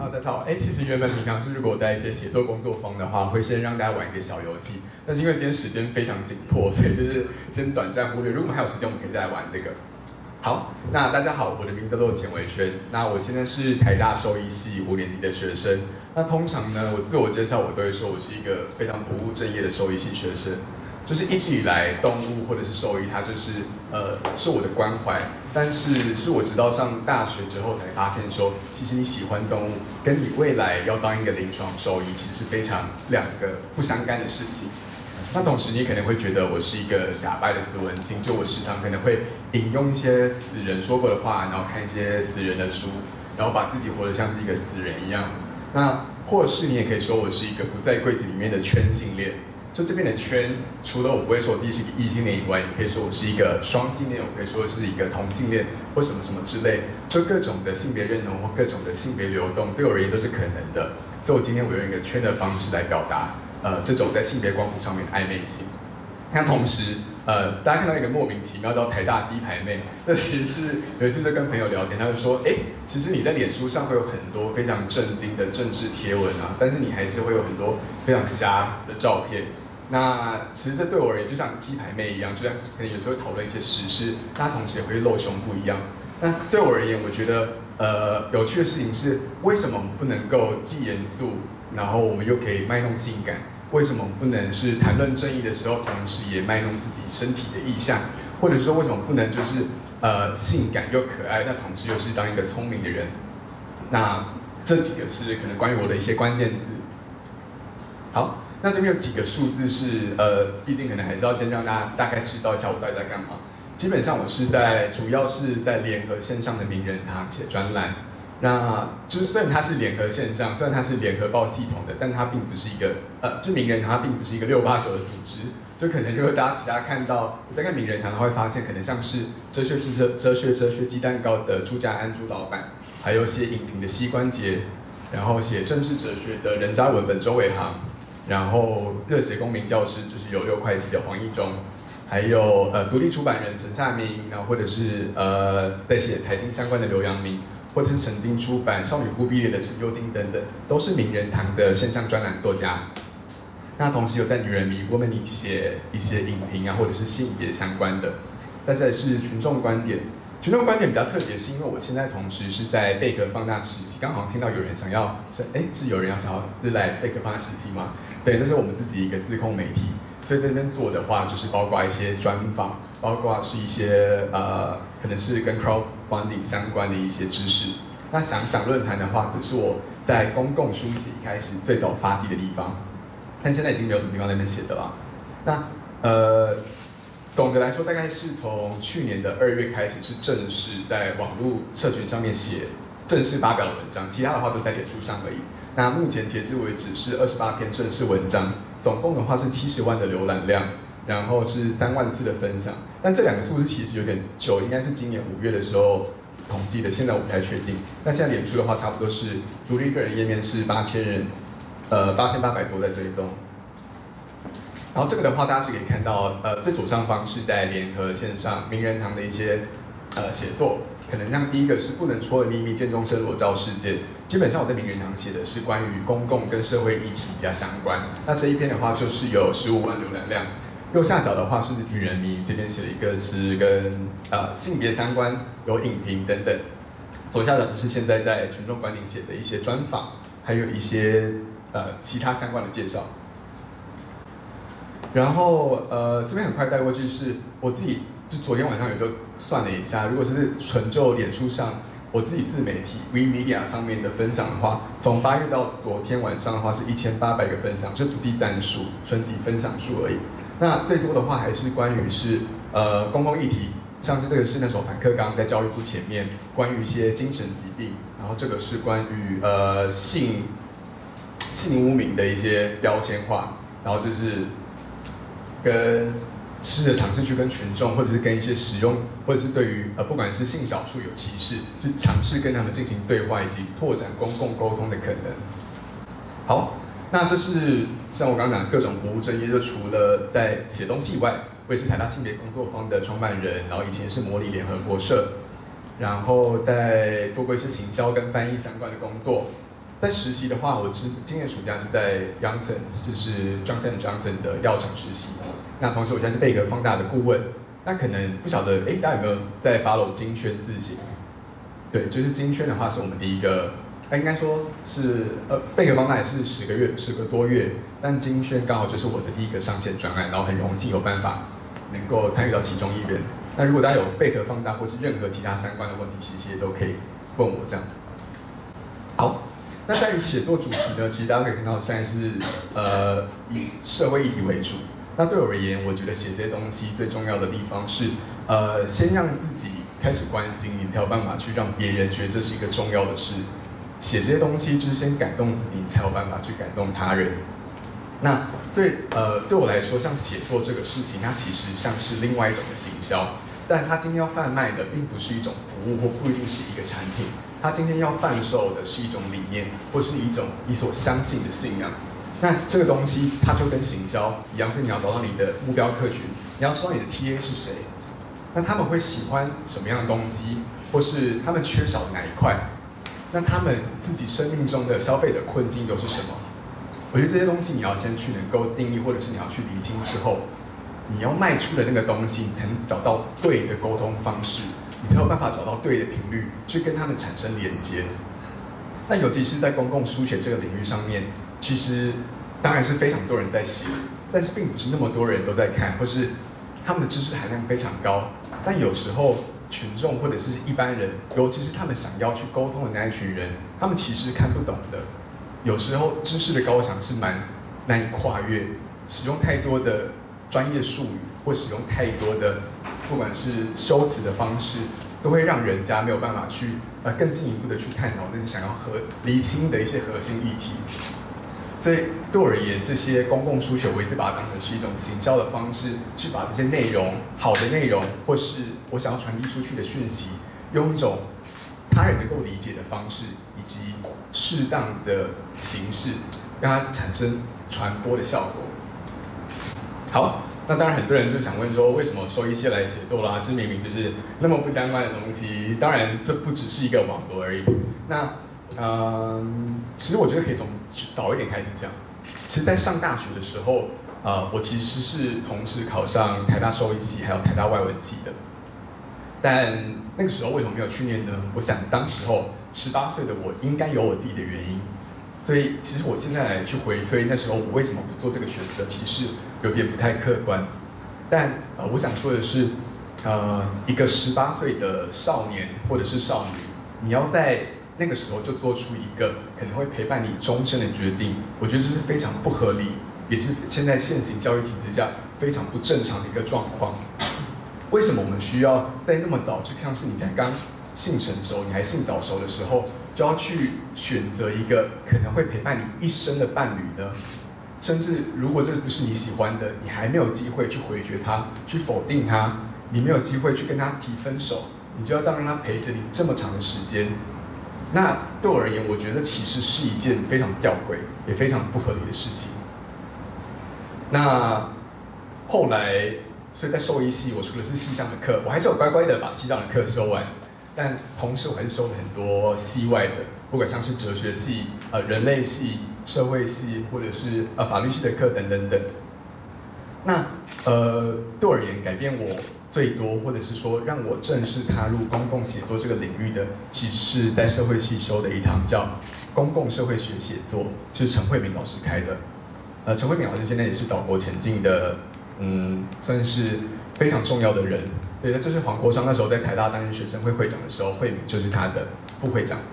大家好。其实原本平常是如果在一些写作工作坊的话，会先让大家玩一个小游戏，但是因为今天时间非常紧迫，所以就是先短暂忽略。如果我们还有时间，我们可以再来玩这个。好，那大家好，我的名字叫做简维轩，那我现在是台大兽医系5年级的学生。那通常呢，我自我介绍我都会说我是一个非常不务正业的兽医系学生。就是一直以来，动物或者是兽医，它就是是我的关怀。但是我直到上大学之后才发现说，其实你喜欢动物，跟你未来要当一个临床兽医，其实是非常两个不相干的事情。那同时你可能会觉得我是一个假掰的死文青，就我时常可能会引用一些死人说过的话，然后看一些死人的书，然后把自己活得像是一个死人一样。那或者是你也可以说我是一个不在柜子里面的圈性恋。就这边的圈，除了我不会说我自己是一个异性恋以外，你可以说我是一个双性恋，我可以说是一个同性恋，或什么什么之类，就各种的性别认同或各种的性别流动，对我而言都是可能的。所以我今天我用一个圈的方式来表达，这种在性别光谱上面的暧昧性。那同时，大家看到一个莫名其妙叫台大鸡排妹，那其实是有一次就跟朋友聊天，他就说，其实你在脸书上会有很多非常震惊的政治贴文啊，但是你还是会有很多非常瞎的照片。那其实这对我而言就像鸡排妹一样，就像可能有时候讨论一些时事，但同时也会露胸部一样。那对我而言，我觉得有趣的事情是，为什么我们不能够既严肃，然后我们又可以卖弄性感？为什么不能是谈论正义的时候，同时也卖弄自己身体的意象？或者说为什么不能就是性感又可爱，但同时又是当一个聪明的人？那这几个是可能关于我的一些关键字。好。那这边有几个数字是毕竟可能还是要先让大家大概知道一下我到底在干嘛。基本上我是主要是在联合线上的名人堂写专栏。那就是虽然它是联合线上，虽然它是联合报系统的，但它并不是一个就名人堂它并不是一个689的组织。就可能如果大家看到我在看名人堂，会发现可能像是哲学鸡蛋糕的朱家安朱老板，还有写影评的膝关节，然后写政治哲学的人渣文本周伟航。然后热血公民教师就是有6块肌的黄义中，还有独立出版人陈夏明，然后或者是在写财经相关的刘阳明，或者是曾经出版《少女忽必烈》的陈幼金等等，都是名人堂的线上专栏作家。那同时有在女人迷 Womanly 写一些影评啊，或者是性别相关的。再来是群众观点。群众观点比较特别，是因为我现在同时是在贝壳放大实习，刚好听到有人想要，是有人想要就来贝壳放大实习吗？对，这是我们自己一个自控媒体，所以在这边做的话，就是包括一些专访，包括是一些可能是跟 crowdfunding 相关的一些知识。那想论坛的话，只是我在公共书写一开始最早发迹的地方，但现在已经没有什么地方在那边写的了。那总的来说，大概是从去年的2月开始，是正式在网络社群上面写正式发表的文章，其他的话都在脸书上而已。那目前截至为止是28篇正式文章，总共的话是70万的浏览量，然后是3万次的分享。但这2个数字其实有点久，应该是今年5月的时候统计的，现在我不太确定。那现在脸书的话，差不多是独立个人页面是8000人，8800多在追踪。然后这个的话，大家是可以看到，最左上方是在联合线上名人堂的一些写作，可能像第一个是不能戳的秘密，建中生裸照事件。基本上我在名人堂写的是关于公共跟社会议题比较相关。那这一篇的话就是有15万浏览量。右下角的话是女人迷，这边写了一个是跟性别相关，有影评等等。左下角就是现在在群众观点写的一些专访，还有一些其他相关的介绍。然后这边很快带过去，是我自己就昨天晚上有就算了一下，如果是纯就脸书上我自己自媒体 WeMedia 上面的分享的话，从8月到昨天晚上的话是1800个分享，是不计赞数，纯计分享数而已。那最多的话还是关于是公共议题，像是这个是那首反课纲在教育部前面关于一些精神疾病，然后这个是关于性污名的一些标签化，然后就是跟试着尝试去跟群众，或者是跟一些使用，或者是对于不管是性少数有歧视，去尝试跟他们进行对话，以及拓展公共沟通的可能。好，那这是像我刚刚讲的各种不务正业，就除了在写东西以外，我也是台大性别工作坊的创办人，然后以前是模拟联合国社，然后在做过一些行销跟翻译相关的工作。 在实习的话，我今年暑假是在 Johnson， 就是 Johnson Johnson 的药厂实习。那同时我现在是贝壳放大的顾问。那可能不晓得，大家有没有在 follow 金萱自行？对，就是金萱的话是我们第一个，应该说是贝壳放大也是10个多月，但金萱刚好就是我的第一个上线专案，然后很荣幸有办法能够参与到其中一员。那如果大家有贝壳放大或是任何其他相关的问题，其实也都可以问我这样。好，那在于写作主题呢，其实大家可以看到现在是以社会议题为主。那对我而言，我觉得写这些东西最重要的地方是，先让自己开始关心，你才有办法去让别人觉得这是一个重要的事。写这些东西就是先感动自己，你才有办法去感动他人。那所以对我来说，像写作这个事情，它其实像是另外一种的行销，但它今天要贩卖的并不是一种服务，或不一定是一个产品，它今天要贩售的是一种理念，或是一种你所相信的信仰。那这个东西它就跟行销一样，所以你要找到你的目标客群，你要知道你的 TA 是谁，那他们会喜欢什么样的东西，或是他们缺少哪一块，那他们自己生命中的消费者困境又是什么？我觉得这些东西你要先去能够定义，或者是你要去厘清之后，你要卖出的那个东西，你才能找到对的沟通方式，你才有办法找到对的频率，去跟他们产生连接。那尤其是在公共书写这个领域上面，其实当然是非常多人在写，但是并不是那么多人都在看，或是他们的知识含量非常高。但有时候群众或者是一般人，尤其是他们想要去沟通的那一群人，他们其实看不懂的。有时候知识的高墙是蛮难以跨越，使用太多的专业术语，或使用太多的不管是修辞的方式，都会让人家没有办法去更进一步的去探讨那些想要厘清的一些核心议题。所以对我而言，这些公共书写，我一直把它当成是一种行销的方式，去把这些内容、好的内容，或是我想要传递出去的讯息，用一种他人能够理解的方式，以及适当的形式，让它产生传播的效果。好，那当然很多人就想问说，为什么收一些来写作啦？这明明就是那么不相关的东西。当然，这不只是一个网罗而已。那其实我觉得可以从早一点开始讲。其实，在上大学的时候，我其实是同时考上台大兽医系还有台大外文系的。但那个时候为什么没有去念呢？我想当时候18岁的我应该有我自己的原因。所以其实我现在来去回推那时候我为什么不做这个选择，其实有点不太客观。但我想说的是，一个18岁的少年或者是少女，你要在那个时候就做出一个可能会陪伴你终身的决定，我觉得这是非常不合理，也是现在现行教育体制下非常不正常的一个状况。为什么我们需要在那么早，就像是你才刚性成熟，你还性早熟的时候，就要去选择一个可能会陪伴你一生的伴侣呢？甚至如果这不是你喜欢的，你还没有机会去回绝他，去否定他，你没有机会去跟他提分手，你就要这样让他陪着你这么长的时间。那对我而言，我觉得其实是一件非常吊诡，也非常不合理的事情。那后来，所以在兽医系，我除了是系上的课，我还是有乖乖的把系上的课修完。但同时，我还是修了很多系外的，不管像是哲学系、人类系、社会系，或者是法律系的课等等等。那对我而言，改变我最多，或者是说让我正式踏入公共写作这个领域的，其实是在社会系修的一堂叫公共社会学写作，是陈慧敏老师开的。陈慧敏老师现在也是岛国前进的，算是非常重要的人。对，那就是黄国昌那时候在台大担任学生会会长的时候，慧敏就是他的副会长。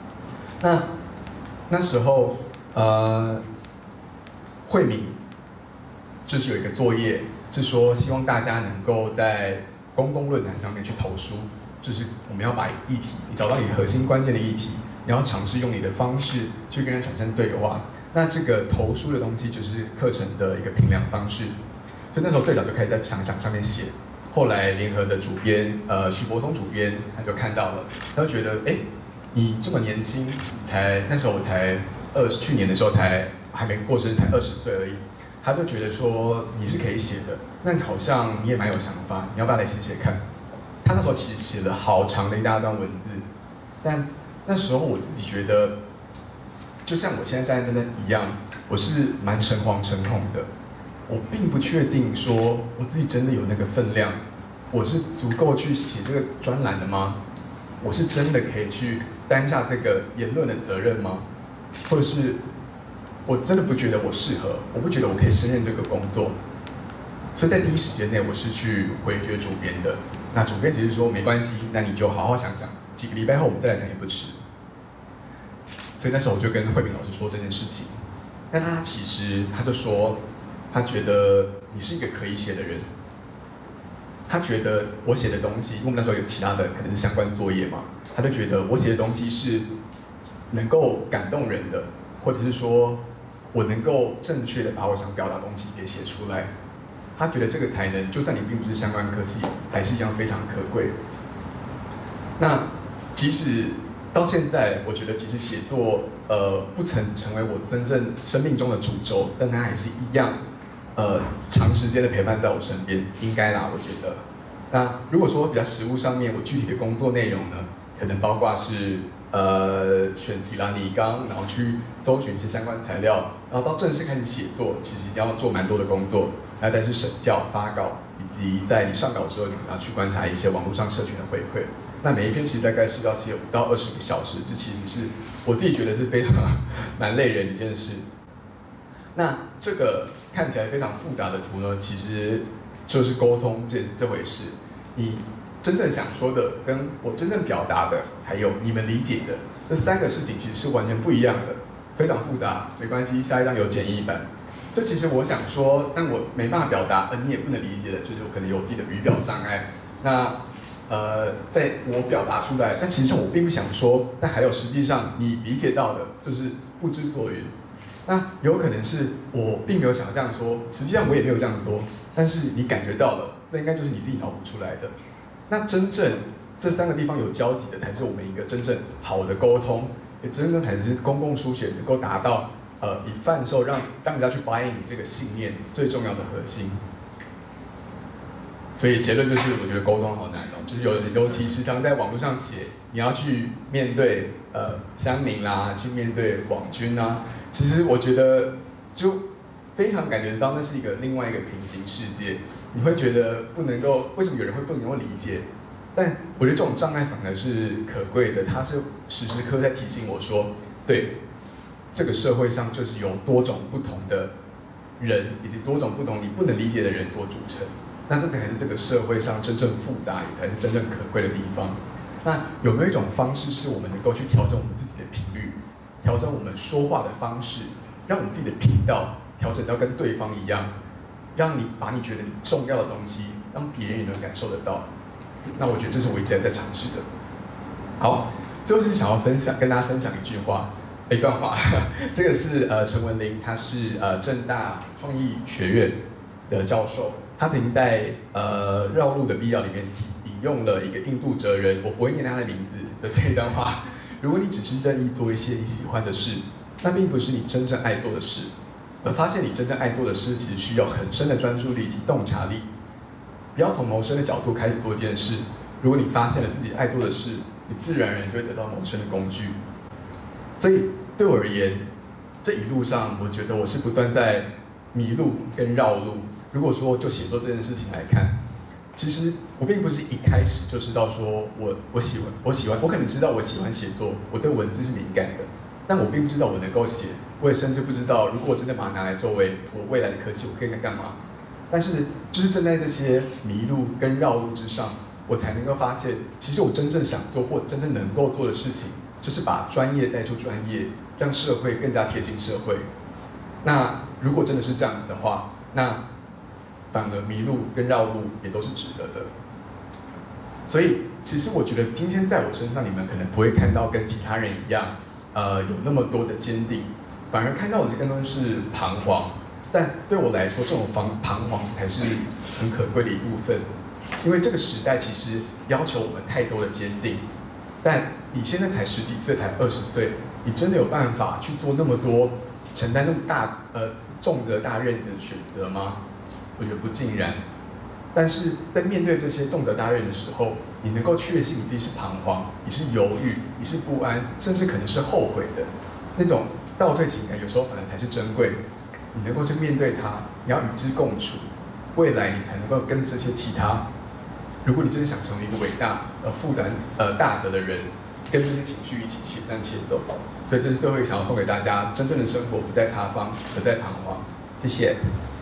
那时候，慧敏就是有一个作业，是说希望大家能够在公共论坛上面去投书，就是我们要把议题，你找到你核心关键的议题，你要尝试用你的方式去跟人产生对话。那这个投书的东西就是课程的一个评量方式，所以那时候最早就开始在想上面写。后来联合的主编许柏松主编他就看到了，他就觉得你这么年轻，那时候我才去年的时候还没过生，才20岁而已，他就觉得说你是可以写的，那你好像你也蛮有想法，你要不要来写写看？他那时候其实写了好长的一大段文字，但那时候我自己觉得就像我现在站在那一样，我是蛮诚惶诚恐的。我并不确定说我自己真的有那个分量，我是足够去写这个专栏的吗？我是真的可以去担下这个言论的责任吗？或者是我真的不觉得我适合，我不觉得我可以胜任这个工作，所以在第一时间内我是去回绝主编的。那主编只是说没关系，那你就好好想想，几个礼拜后我们再来谈也不迟。所以那时候我就跟慧敏老师说这件事情，那他就说，他觉得你是一个可以写的人，他觉得我写的东西，因为我们那时候有其他的可能是相关作业嘛，他就觉得我写的东西是能够感动人的，或者是说我能够正确的把我想表达的东西给写出来。他觉得这个才能，就算你并不是相关科系，还是一样非常可贵。那即使到现在，我觉得其实写作不曾成为我真正生命中的主轴，但它还是一样长时间的陪伴在我身边，应该啦，我觉得。那如果说比较实务上面，我具体的工作内容呢，可能包括是选题啦、拟纲，然后去搜寻一些相关材料，然后到正式开始写作，其实一定要做蛮多的工作。那但是审校、发稿，以及在你上稿之后，你可能要去观察一些网络上社群的回馈。那每一篇其实大概是要写5到20个小时，这其实是我自己觉得是非常蛮累人的一件事。那这个看起来非常复杂的图呢，其实就是沟通这回事。你真正想说的，跟我真正表达的，还有你们理解的，这3个事情其实是完全不一样的，非常复杂。没关系，下一章有简易版。就其实我想说，但我没办法表达，你也不能理解的，就是我可能有自己的语表障碍。那在我表达出来，但其实上我并不想说，但还有实际上你理解到的，就是不知所云。那有可能是我并没有想这样说，实际上我也没有这样说，但是你感觉到了，这应该就是你自己脑补出来的。那真正这3个地方有交集的，才是我们一个真正好的沟通，也真正才是公共书写能够达到以贩售让人家去 buy in 你这个信念最重要的核心。所以结论就是，我觉得沟通好难哦，就是尤其时常在网络上写，你要去面对乡民啦，去面对网军啊，其实我觉得就非常感觉到那是另外一个平行世界。你会觉得不能够，为什么有人会不能够理解？但我觉得这种障碍反而是可贵的，它是时时刻在提醒我说，对，这个社会上就是由多种不同的人，以及多种不同你不能理解的人所组成。那这才是这个社会上真正复杂，也才是真正可贵的地方。那有没有一种方式，是我们能够去调整我们自己的频率，调整我们说话的方式，让我们自己的频道调整到跟对方一样，让你把你觉得你重要的东西，让别人也能感受得到。那我觉得这是我一直在尝试的。好，最后就是想要跟大家分享一段话。这个是陈文玲，他是政大创意学院的教授。他曾经在绕路的必要里面引用了一个印度哲人，我不会念他的名字的这一段话：如果你只是任意做一些你喜欢的事，那并不是你真正爱做的事。而发现你真正爱做的事，其实需要很深的专注力及洞察力。不要从谋生的角度开始做一件事。如果你发现了自己爱做的事，你自然而然就会得到谋生的工具。所以对我而言，这一路上，我觉得我是不断在迷路跟绕路。如果说就写作这件事情来看，其实我并不是一开始就知道说我喜欢，我可能知道我喜欢写作，我对文字是敏感的，但我并不知道我能够写，我也甚至不知道如果我真的把它拿来作为我未来的科技，我可以干嘛。但是就是正在这些迷路跟绕路之上，我才能够发现，其实我真正想做或真正能够做的事情，就是把专业带出专业，让社会更加贴近社会。那如果真的是这样子的话，那反而迷路跟绕路也都是值得的。所以其实我觉得今天在我身上，你们可能不会看到跟其他人一样，有那么多的坚定，反而看到的更多是彷徨。但对我来说，这种彷徨才是很可贵的一部分，因为这个时代其实要求我们太多的坚定。但你现在才10几岁，才20岁，你真的有办法去做那么多，承担那么大重责大任的选择吗？我觉得不尽然。但是在面对这些重责大任的时候，你能够确信你自己是彷徨，你是犹豫，你是不安，甚至可能是后悔的。那种倒退情感有时候反而才是珍贵。你能够去面对它，你要与之共处，未来你才能够跟这些其他。如果你真的想成为一个伟大负担大责的人，跟这些情绪一起且战且走。所以这是最后一个想要送给大家：真正的生活不在他方，而在彷徨。谢谢。